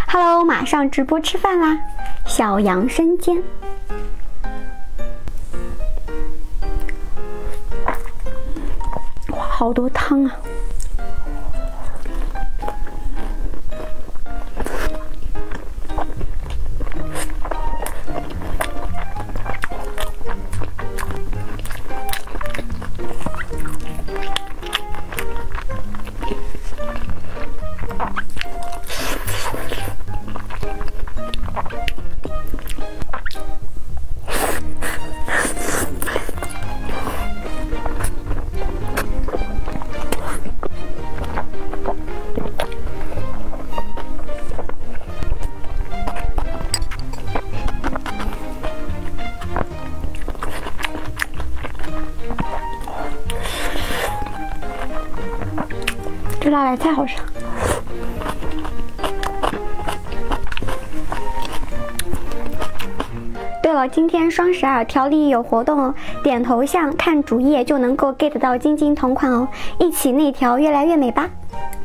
Hello， 马上直播吃饭啦！小羊生煎，哇，好多汤啊！这辣来太好吃了。对了，今天双12条例有活动哦，点头像看主页就能够 get 到晶晶同款哦，一起内调越来越美吧。